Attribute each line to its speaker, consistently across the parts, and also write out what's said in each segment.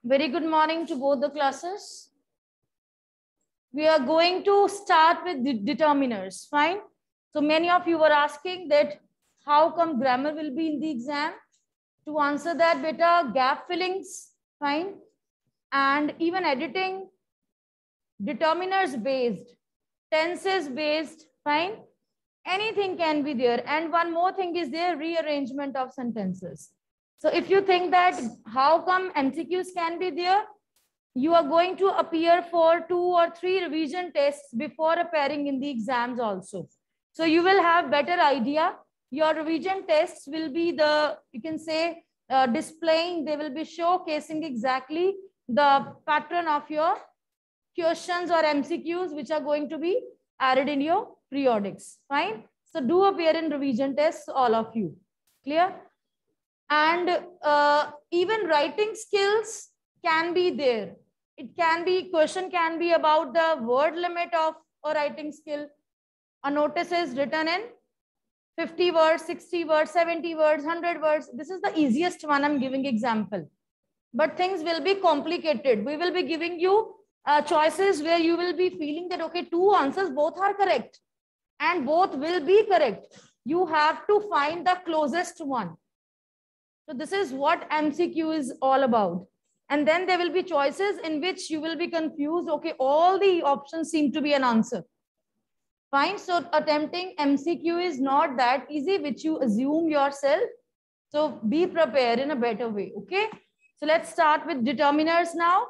Speaker 1: Very good morning to both the classes. We are going to start with the determiners. Fine. So many of you were asking that how come grammar will be in the exam? To answer that, beta, gap fillings, fine, and even editing, determiners based, tenses based, fine. Anything can be there. And one more thing is there, rearrangement of sentences. So if you think that how come MCQs can be there, you are going to appear for 2 or 3 revision tests before appearing in the exams also. So you will have better idea. Your revision tests will be the, you can say, displaying, they will be showcasing exactly the pattern of your questions or MCQs which are going to be added in your periodics. Fine. So do appear in revision tests, all of you. Clear? And even writing skills can be there. It can be, question can be about the word limit of a writing skill. A notice is written in 50 words, 60 words, 70 words, 100 words. This is the easiest one I'm giving example. But things will be complicated. We will be giving you choices where you will be feeling that, okay, 2 answers, both are correct. And both will be correct. You have to find the closest one. So this is what MCQ is all about. And then there will be choices in which you will be confused. Okay, all the options seem to be an answer. Fine. So attempting MCQ is not that easy, which you assume yourself. So be prepared in a better way. Okay. So let's start with determiners now.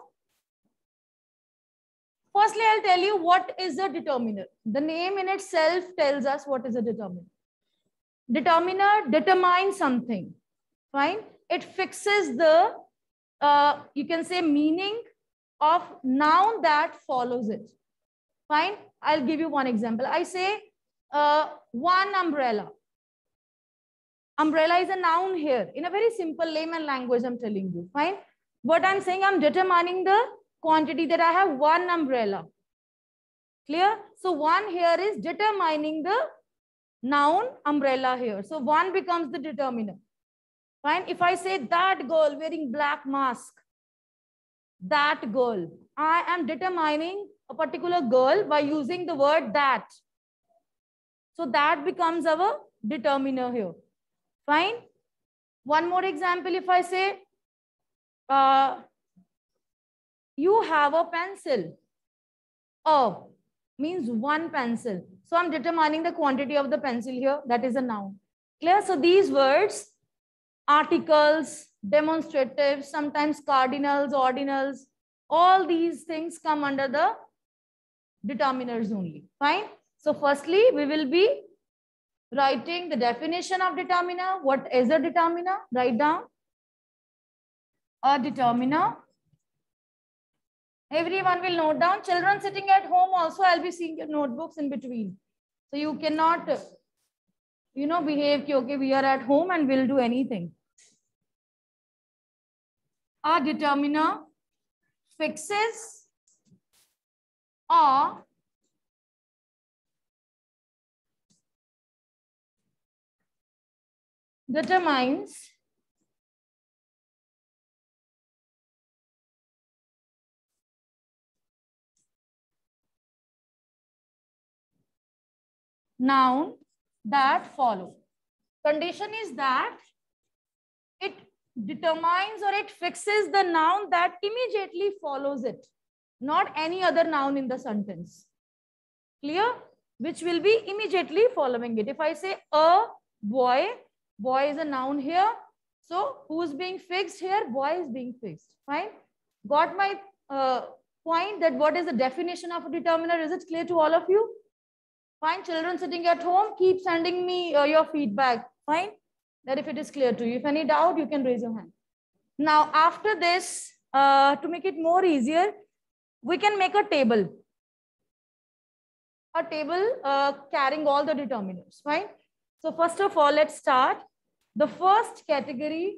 Speaker 1: Firstly, I'll tell you what is a determiner. The name in itself tells us what is a determiner. Determiner determines something. Fine. It fixes the, you can say, meaning of noun that follows it. Fine. I'll give you one example. I say one umbrella. Umbrella is a noun here. In a very simple layman language, I'm telling you. Fine. What I'm saying, I'm determining the quantity that I have one umbrella. Clear? So one here is determining the noun umbrella here. So one becomes the determiner. Fine. If I say that girl wearing black mask, that girl, I am determining a particular girl by using the word that. So that becomes our determiner here. Fine. One more example. If I say, you have a pencil. Oh, means one pencil. So I'm determining the quantity of the pencil here. That is a noun. Clear? So these words, articles, demonstratives, sometimes cardinals, ordinals, all these things come under the determiners only. Fine. So firstly, we will be writing the definition of determiner. What is a determiner? Write down. A determiner. Everyone will note down. Children sitting at home also, I'll be seeing your notebooks in between. So you cannot, behave, okay, we are at home and we'll do anything. A determiner fixes or determines noun that follow. Condition is that it determines or it fixes the noun that immediately follows it, not any other noun in the sentence. Clear? Which will be immediately following it. If I say a boy, boy is a noun here. So who's being fixed here? Boy is being fixed. Fine. Got my point that what is the definition of a determiner? Is it clear to all of you? Fine. Children sitting at home, keep sending me your feedback. Fine. That if it is clear to you. If any doubt, you can raise your hand. Now, after this, to make it more easier, we can make a table. A table carrying all the determiners. Fine. So first of all, let's start. The first category,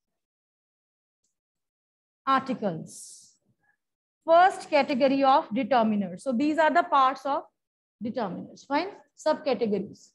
Speaker 1: articles. First category of determiners. So these are the parts of determiners. Fine. Subcategories.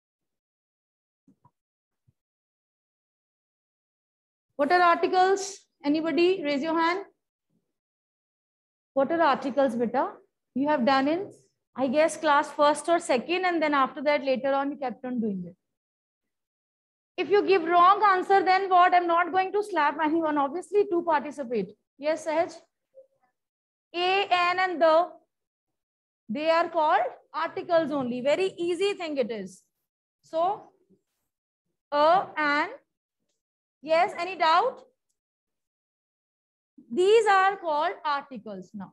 Speaker 1: What are articles? Anybody raise your hand? What are articles, beta? You have done in, I guess, class first or second, and then after that, later on, you kept on doing it. If you give wrong answer, then what? I'm not going to slap anyone, obviously, to participate. Yes, Sahaj? A, N, and the, they are called articles only. Very easy thing it is. So, a, and, yes, any doubt? These are called articles now.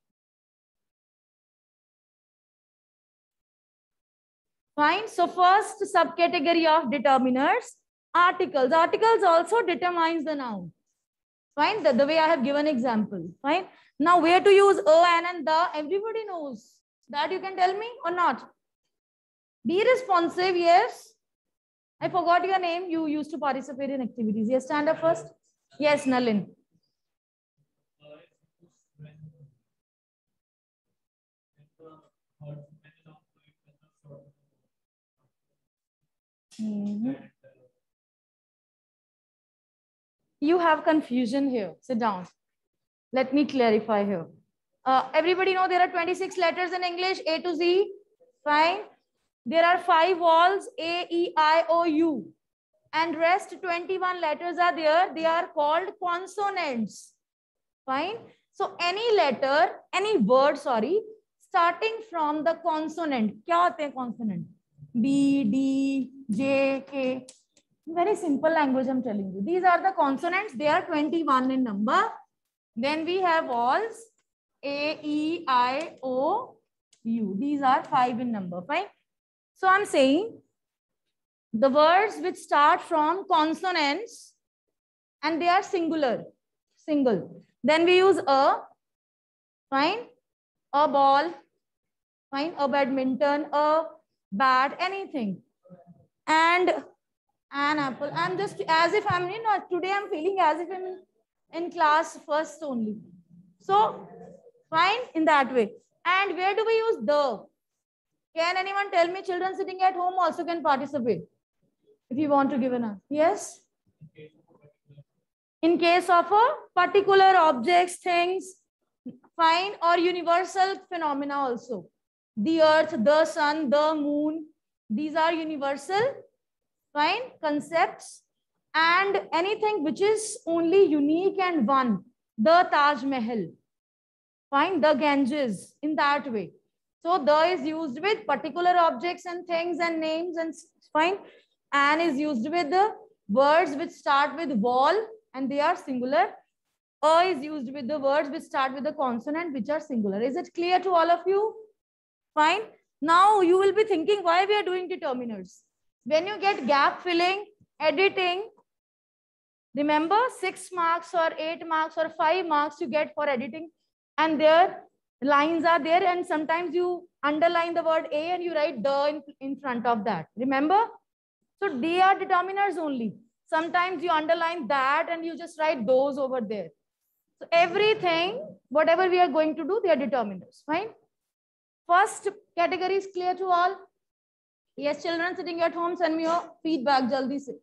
Speaker 1: Fine. So first subcategory of determiners, articles. Articles also determines the noun. Fine. The way I have given example. Fine. Now where to use a, an, and the? Everybody knows. That you can tell me or not? Be responsive. Yes. I forgot your name. You used to participate in activities. Yes. Stand up first. Yes, Nalin. You have confusion here. Sit down. Let me clarify here. Everybody know there are 26 letters in English, A to Z. Fine. There are 5 vowels, A, E, I, O, U. And rest 21 letters are there. They are called consonants. Fine. So any letter, any word, sorry, starting from the consonant. क्या होते हैं consonant? B, D, J, K. Very simple language I'm telling you. These are the consonants. They are 21 in number. Then we have vowels A, E, I, O, U. These are 5 in number. Fine. So I'm saying the words which start from consonants and they are singular. Single. Then we use a. Fine. A ball. Fine. A badminton. A bat. Anything. And an apple. I'm just as if I'm not today. I'm feeling as if I'm in class first only. So fine in that way. And where do we use the? Can anyone tell me? Children sitting at home also can participate if you want to give an answer. Yes. In case of a particular objects, things, fine, or universal phenomena also. The earth, the sun, the moon. These are universal. Fine, concepts, and anything which is only unique and one, the Taj Mahal, fine, the Ganges, in that way. So the is used with particular objects and things and names, and fine, and is used with the words which start with vowel and they are singular. A is used with the words which start with the consonant which are singular. Is it clear to all of you? Fine. Now you will be thinking why we are doing determiners. When you get gap filling, editing, remember 6 marks or 8 marks or 5 marks you get for editing, and their lines are there, and sometimes you underline the word A and you write the in front of that. Remember? So they are determiners only. Sometimes you underline that and you just write those over there. So everything, whatever we are going to do, they are determiners. Fine. First category is clear to all. Yes, children sitting at home, send me your feedback jaldi se.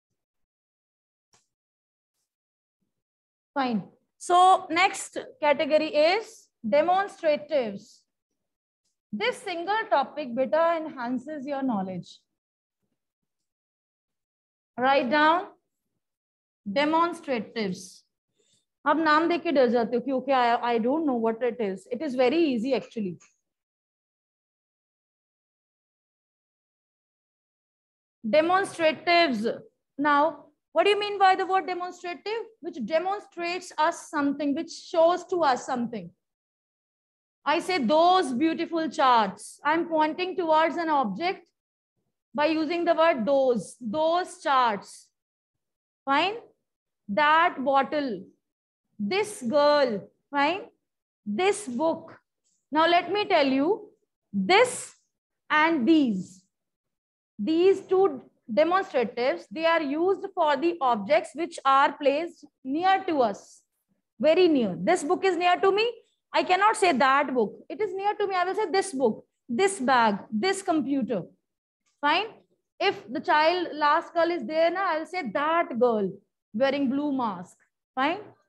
Speaker 1: Fine. So next category is demonstratives. This single topic beta enhances your knowledge. Write down demonstratives. आप नाम देख के डर जाते हो कि okay, I don't know what it is. It is very easy actually. Demonstratives. Now, what do you mean by the word demonstrative? Which demonstrates us something, which shows to us something. I say those beautiful charts. I'm pointing towards an object by using the word those charts. Fine. That bottle, this girl, fine. This book. Now let me tell you, this and these two demonstratives, they are used for the objects which are placed near to us, very near. This book is near to me. I cannot say that book. It is near to me. I will say this book, this bag, this computer. Fine. If the child, last girl is there, now I will say that girl wearing blue mask. Fine.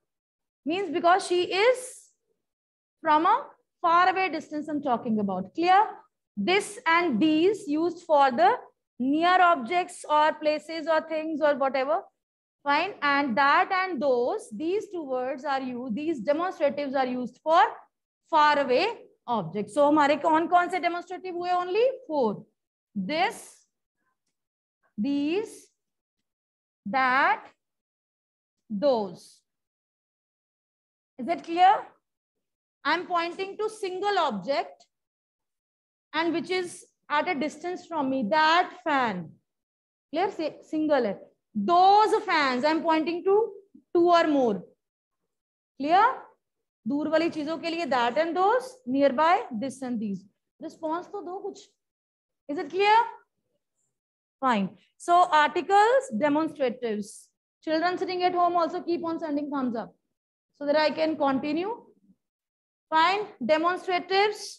Speaker 1: Means because she is from a far away distance I'm talking about. Clear? This and these used for the near objects or places or things or whatever. Fine. And that and those, these two words are used, these demonstratives are used for far away objects. So हमारे कौन से demonstrative हुए? Only 4. This, these, that, those. Is it clear? I'm pointing to single object and which is at a distance from me. That fan. Clear? Say single hai. Those fans. I'm pointing to 2 or more. Clear? दूर वाली चीजों के लिए that and those, nearby this and these. Response तो दो कुछ. Is it clear? Fine. So articles, demonstratives. Children sitting at home also keep on sending thumbs up so that I can continue. Fine. Demonstratives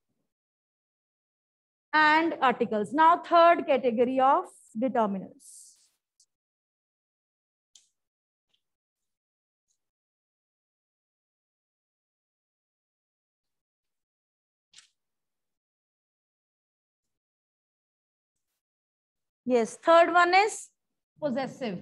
Speaker 1: and articles. Now third category of determiners. Yes, third one is possessive.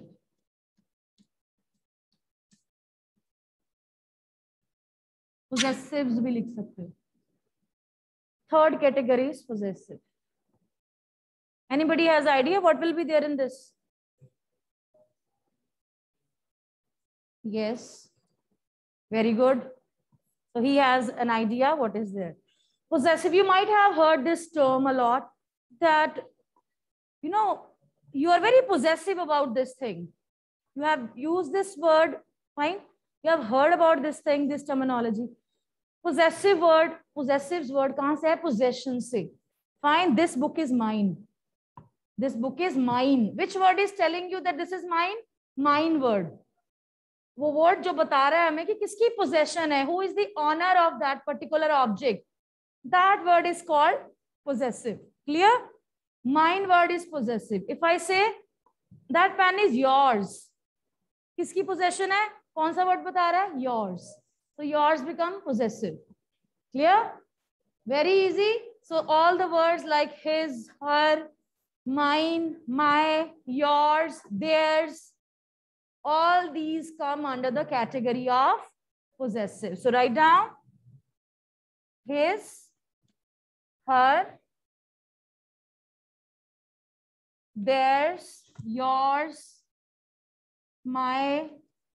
Speaker 1: Possessives भी लिख सकते हो. Third category is possessive. Anybody has idea what will be there in this? Yes. Very good. So he has an idea what is there. Possessive, you might have heard this term a lot, that you know, you are very possessive about this thing. You have used this word, fine. You have heard about this thing, this terminology. Possessive word, possessives word, kahan se hai? Possession se. Fine, this book is mine. This book is mine. Which word is telling you that this is mine? Mine word. वो word जो बता रहा है हमें कि किसकी possession है, who is the owner of that particular object. That word is called possessive. Clear? Mine word is possessive. If I say that pen is yours, किसकी possession है? कौन सा word बता रहा है? Yours. So yours become possessive. Clear? Very easy. So all the words like his, her, mine, my, yours, theirs, all these come under the category of possessive. So write down his, her, theirs, yours, my,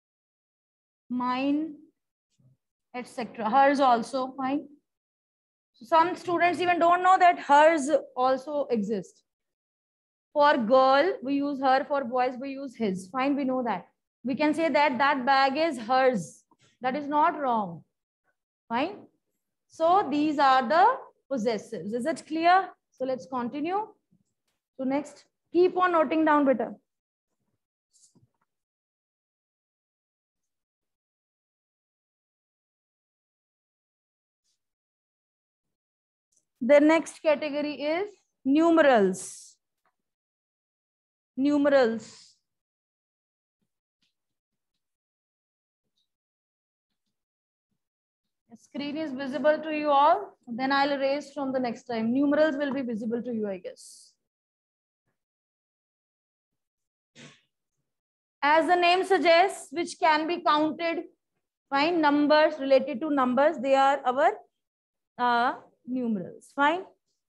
Speaker 1: mine, etc. Hers also, fine. So some students even don't know that hers also exists. For girl, we use her. For boys, we use his. Fine, we know that. We can say that that bag is hers. That is not wrong. Fine. So these are the possessives. Is it clear? So let's continue. So next, keep on noting down, beta. The next category is numerals. Numerals. The screen is visible to you all. Then I'll erase from the next time. Numerals will be visible to you, I guess. As the name suggests, which can be counted. Fine. Numbers related to numbers. They are our numerals. Fine.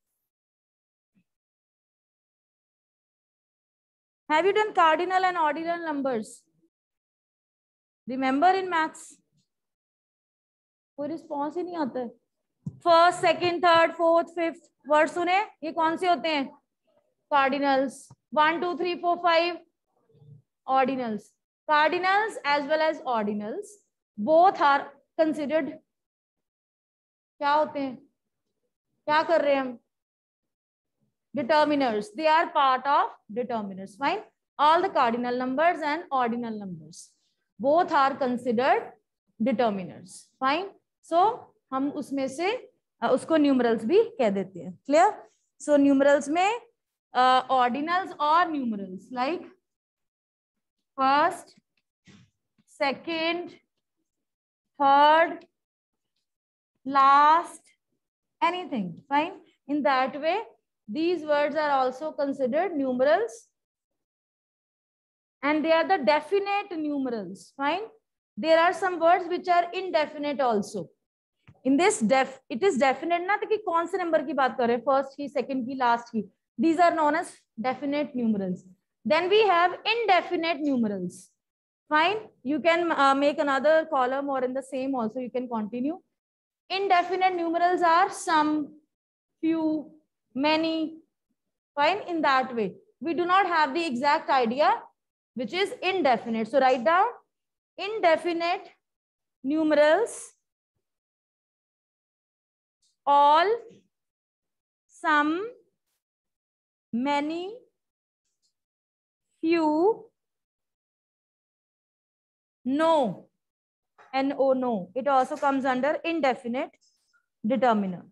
Speaker 1: Have you done cardinal and ordinal numbers? Remember in maths? कोई response ही नहीं आता है. First, second, third, fourth, fifth word सुने? ये कौन से होते हैं? Cardinals. 1, 2, 3, 4, 5. Ordinals. Cardinals as well as ordinals. Both are considered. क्या होते हैं? क्या कर रहे हैं हम? Determiners. They are part of determiners. Fine. All the cardinal numbers and ordinal numbers, both are considered determiners. Fine. So हम उसमें से उसको numerals भी कह देते हैं. Clear? So numerals में ordinals or numerals like first, second, third, last, anything. Fine. In that way, these words are also considered numerals. And they are the definite numerals. Fine. There are some words which are indefinite also. In this it is definite ना कि कौन से number की बात कर रहे हैं, first की, second की, last की. These are known as definite numerals. Then we have indefinite numerals. Fine. You can make another column, or in the same also you can continue. Indefinite numerals are some, few, many. Fine. In that way, we do not have the exact idea which is indefinite. So write down indefinite numerals: all, some, many, few, no. No, no. It also comes under indefinite determiner.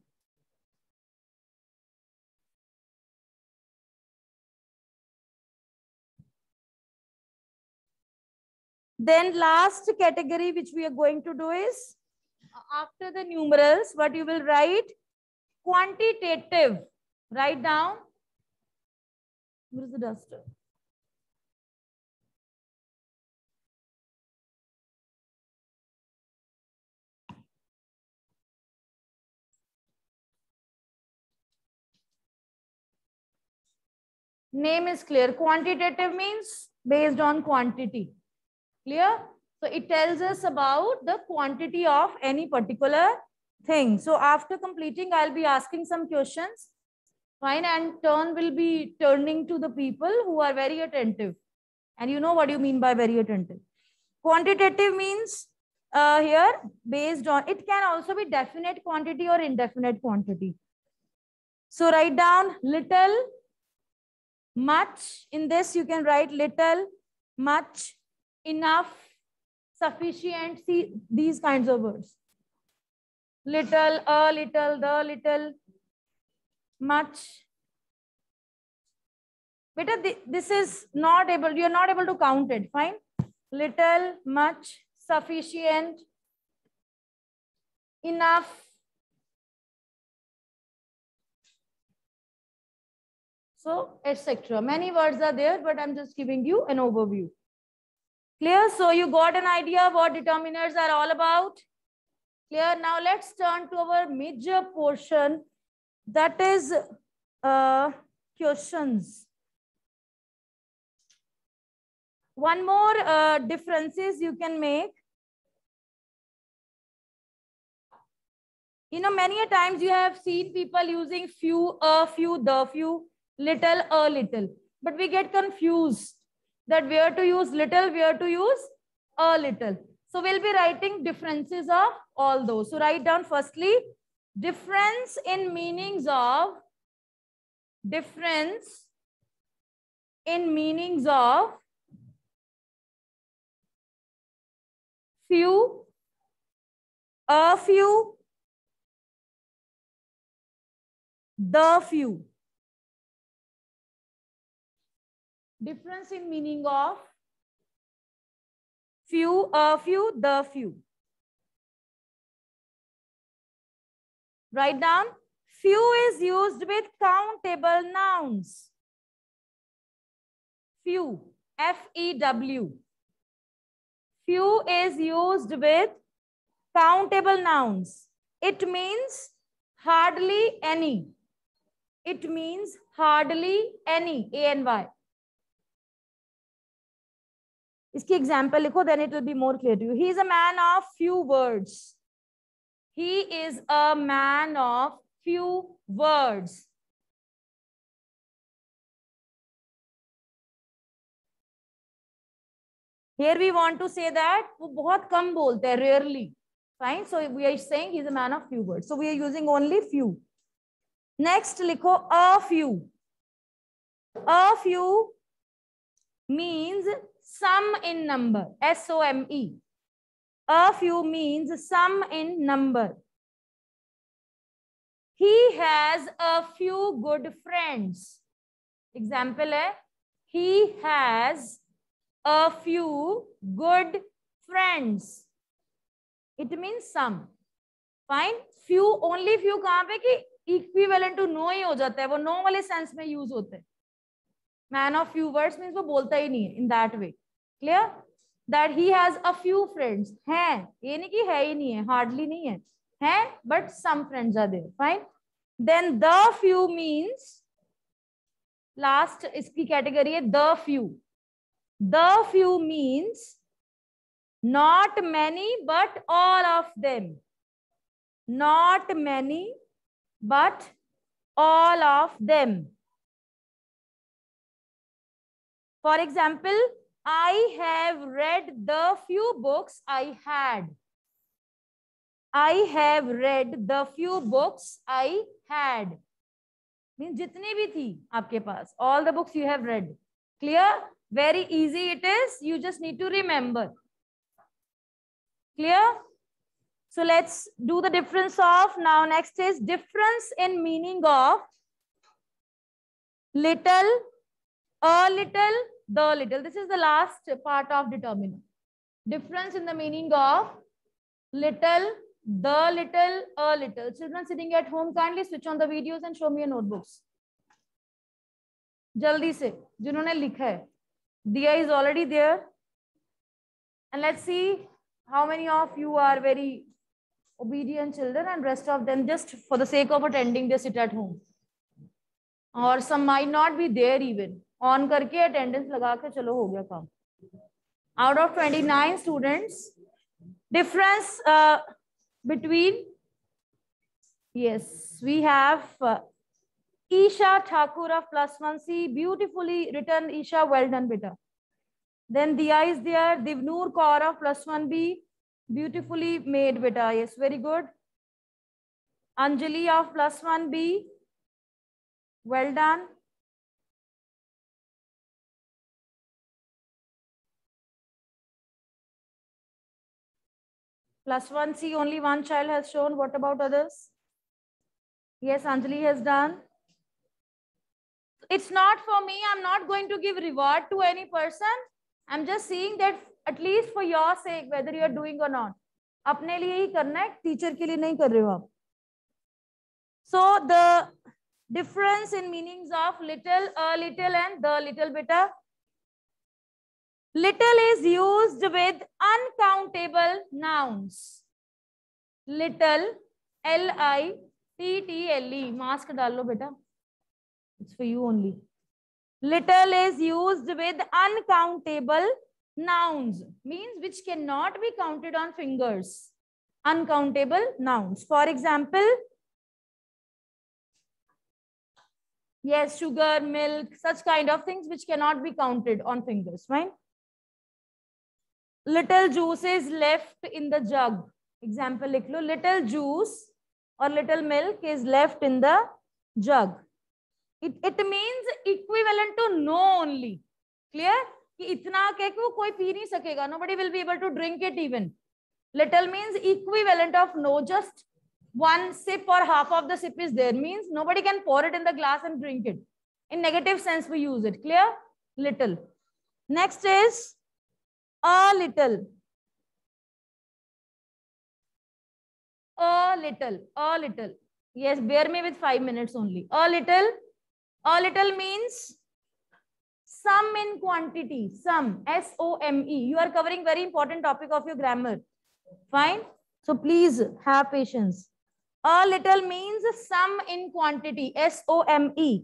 Speaker 1: Then last category which we are going to do is, after the numerals, what you will write? Quantitative. Write down. Where is the duster? Name is clear. Quantitative means based on quantity. Clear? So it tells us about the quantity of any particular thing. So after completing, I'll be asking some questions. Fine. And turn will be turning to the people who are very attentive. And you know what you mean by very attentive. Quantitative means here based on, it can also be definite quantity or indefinite quantity. So write down little, much. In this you can write little, much, enough, sufficient. See these kinds of words. Little, a little, the little, much. Beta, this is not able, you are not able to count it. Fine. Little, much, sufficient, enough, so etc. Many words are there, but I'm just giving you an overview. Clear? So you got an idea what determiners are all about? Clear? Now let's turn to our major portion, that is questions. One more differences you can make. You know, many a times you have seen people using few, a few, the few, little, a little. But we get confused that where to use little, where to use a little. So we'll be writing differences of all those. So write down firstly, difference in meanings of, difference in meanings of few, a few, the few. Difference in meaning of few, a few, the few. Write down, few is used with countable nouns. Few, F-E-W. Few is used with countable nouns. It means hardly any. It means hardly any, A-N-Y. इसकी example लिखो, then it will be more clear to you. He is a man of few words. He is a man of few words. Here we want to say that वो बहुत कम बोलते हैं, rarely. Fine. So we are saying he's a man of few words. So we are using only few. Next लिखो a few. A few means some in number. S-O-M-E. A few means some in number. He has a few good friends. Example है, he has a few good friends. It means some. Fine. Few, only few कहाँ पे कि equivalent to know ही हो जाता है, वो no वाले sense में यूज होते हैं. Man of few words means वो बोलता ही नहीं है in that way. Clear. That ही हैज अ फ्यू फ्रेंड्स. हैं, ये नहीं कि है ही नहीं है, हार्डली नहीं है, हैं but some friends are there. Fine. Then the few means, last इसकी कैटेगरी है the few. The few means not many but all of them. Not many but all of them. For example, I have read the few books I had. I have read the few books I had. Means जितनी भी थी आपके पास, all the books you have read. Clear? Very easy it is. You just need to remember. Clear? So let's do the difference of, now next is difference in meaning of little, a little, the little. This is the last part of determiner. Difference in the meaning of little, the little, a little. Children sitting at home, kindly switch on the videos and show me your notebooks. Jaldi se, जिन्होंने लिखा है. Diya is already there. And let's see how many of you are very obedient children and rest of them just for the sake of attending they sit at home. Or some might not be there even. On करके attendance लगा के चलो हो गया काम. Out of 29 students, difference between, yes, we have Isha Thakur of +1C, beautifully written. Isha, well done beta. Then Diya is there. Divnoor Kaur of +1B, beautifully made beta. Yes, very good. Anjali of +1B, well done. +1C, only one child has shown. What about others? Yes, Anjali has done. It's not for me. I'm not going to give reward to any person. I'm just seeing that at least for your sake, whether you are doing or not. अपने लिए ही करना है, teacher के लिए नहीं कर रहे हो आप. So the difference in meanings of little, a little and the little beta. Little is used with uncountable nouns. Little, L-I-T-T-L-E. Mask डाल लो बेटा. It's for you only. Little is used with uncountable nouns. Means which cannot be counted on fingers. Uncountable nouns. For example, yes, sugar, milk, such kind of things which cannot be counted on fingers, right? Little juice is left in the jug. Example लिख लो. Little juice or little milk is left in the jug. It means equivalent to no only. Clear? कि इतना कह के वो कोई P नहीं सकेगा. Nobody will be able to drink it even. Little means equivalent of no. Just one sip or half of the sip is there. Means nobody can pour it in the glass and drink it. In negative sense we use it. Clear? Little. Next is a little. A little. A little. Yes, bear me with 5 minutes only. A little. A little means some in quantity. Some. S-O-M-E. You are covering very important topic of your grammar. Fine. So please have patience. A little means some in quantity. S-O-M-E.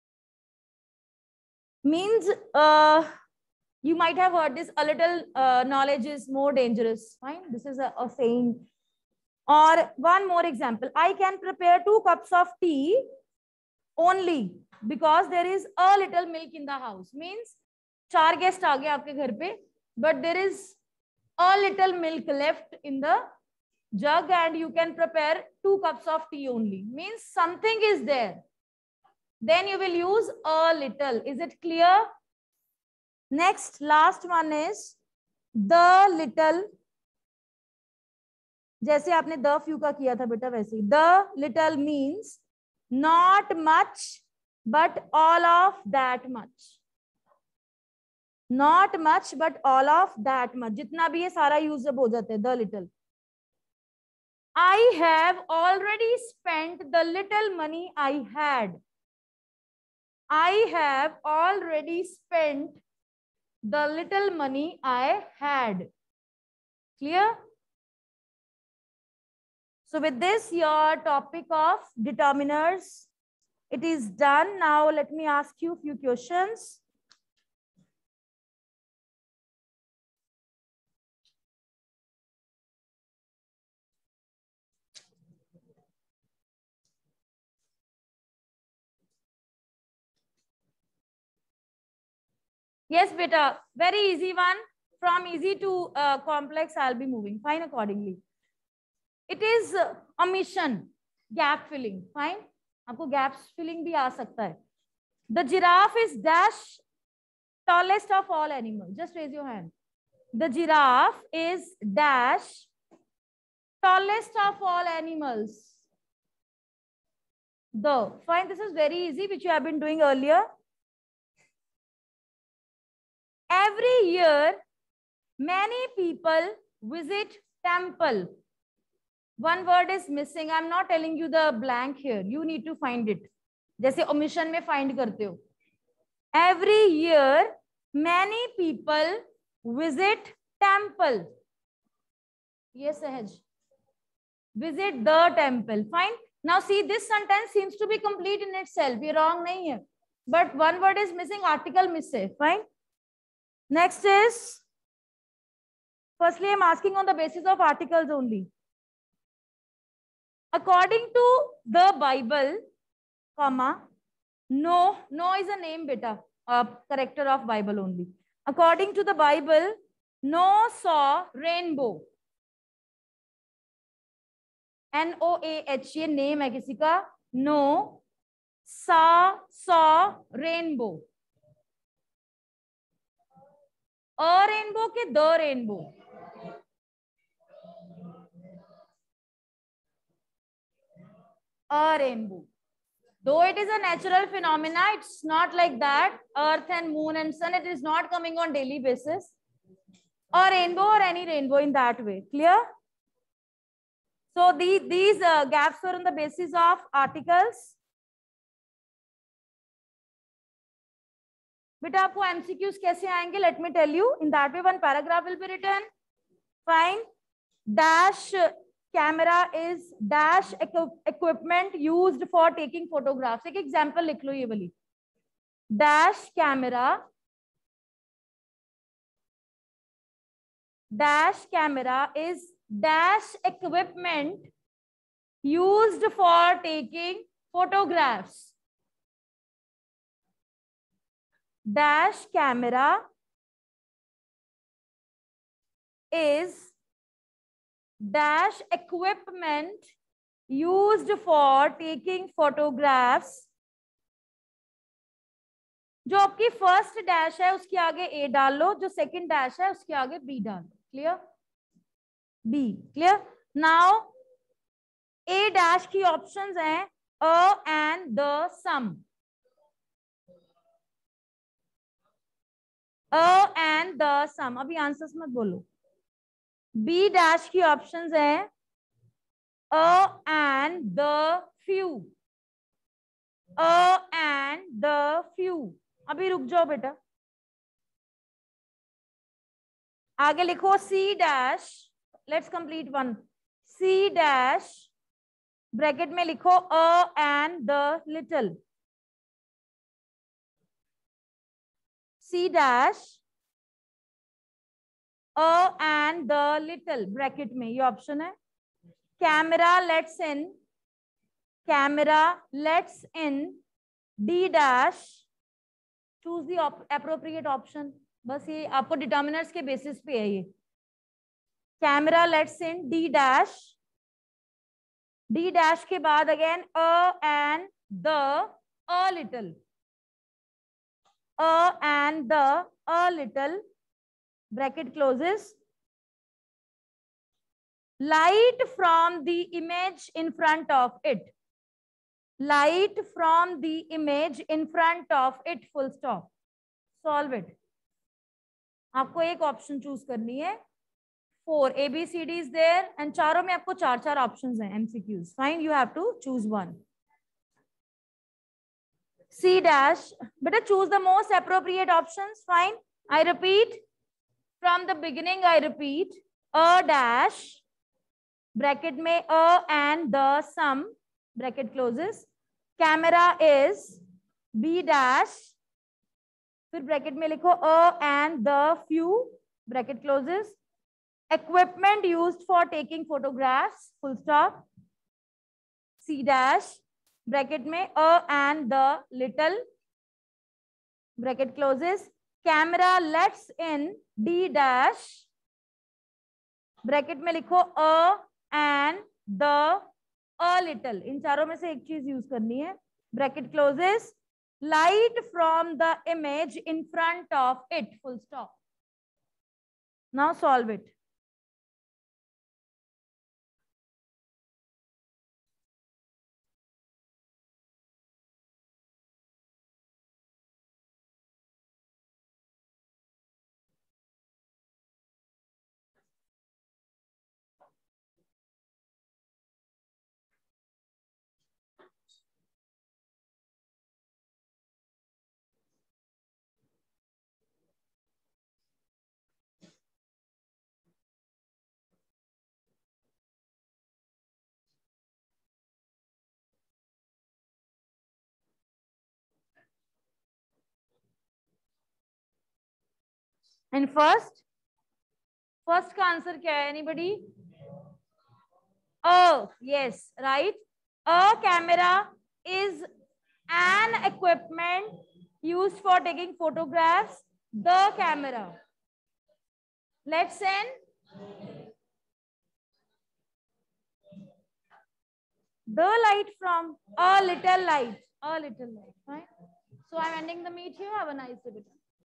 Speaker 1: Means you might have heard this. A little knowledge is more dangerous. Fine. This is a saying. Or one more example. I can prepare 2 cups of tea only because there is a little milk in the house. Means 4 guests आ गए आपके घर पे, but there is a little milk left in the jug and you can prepare 2 cups of tea only. Means something is there. Then you will use a little. Is it clear? Next, last one is the little. जैसे आपने the few का किया था बेटा वैसे. The little means not much but all of that much. Not much but all of that much. जितना भी ये सारा यूज अब हो जाता है the little. I have already spent the little money I had. I have already spent the little money I had. Clear? So with this, your topic of determiners, it is done. Now let me ask you a few questions. Yes, beta, very easy one. From easy to complex, I'll be moving. Fine, accordingly. It is omission, gap filling. Fine. आपको gap filling भी आ सकता है. The giraffe is dash tallest of all animals. Just raise your hand. The giraffe is dash tallest of all animals. The. Fine. This is very easy, which you have been doing earlier. Every year, many people visit temple. One word is missing. I'm not telling you the blank here. You need to find it. जैसे omission में find करते हो. Every year, many people visit temple. Yes, Sahaj. Visit the temple. Fine. Now see, this sentence seems to be complete in itself. ये wrong नहीं है. But one word is missing. Article miss है. Fine. Next is, firstly, I'm asking on the basis of articles only. According to the Bible, comma, no is a name, beta, a character of Bible only. According to the Bible, Noah saw rainbow. Noah, ये name है किसी का. Noah saw rainbow. A rainbow के the rainbow. A rainbow. Though it is a natural phenomena, it's not like that. Earth and moon and sun, it is not coming on daily basis. A rainbow or any rainbow in that way. Clear? So these gaps were on the basis of articles. Beta, आपको MCQs कैसे आएंगे? Let me tell you. In that way, one paragraph will be written. Fine. Dash camera is dash equipment used for taking photographs. एक example लिख लो ये वाली. Dash camera is dash equipment used for taking photographs. Dash camera is dash equipment used for taking photographs. जो आपकी first dash है उसके आगे ए डाल लो, जो सेकंड डैश है उसके आगे बी डाल लो. Clear? B. Clear? Now A dash की ऑप्शंस हैं a and the some. A and the some. अभी आंसर्स मत बोलो. बी डैश की ऑप्शंस हैं a and the few. A and the few. अभी रुक जाओ बेटा. आगे लिखो C dash. Let's complete one. C dash bracket में लिखो a and the little. C dash a and the little bracket में, ये ऑप्शन है. Camera lets in D dash. Choose the appropriate option. बस ये आपको डिटर्मिनर्स के बेसिस पे है ये. Camera lets in D dash. D dash के बाद again a and the a little. A and the a little bracket closes. Light from the image in front of it. Light from the image in front of it. Full stop. Solve it. आपको एक option choose करनी है. 4 ABCD is there and चारों में आपको 4 options हैं MCQs. Fine, you have to choose one. C dash, better choose the most appropriate options. Fine. I repeat from the beginning. I repeat a dash bracket में a and the sum bracket closes. Camera is B dash. फिर bracket में लिखो a and the few bracket closes. Equipment used for taking photographs full stop. C dash bracket में a and the little bracket closes. Camera lets in D dash bracket में लिखो a and the a little. इन चारों में से एक चीज use करनी है. Bracket closes. Light from the image in front of it full stop. Now solve it. And first का आंसर क्या है? Anybody? Oh, yes, right. A camera is an equipment used for taking photographs. The camera. Let's end. The light from a little light. A little light. Right? So I'm ending the meet here. Have a nice day.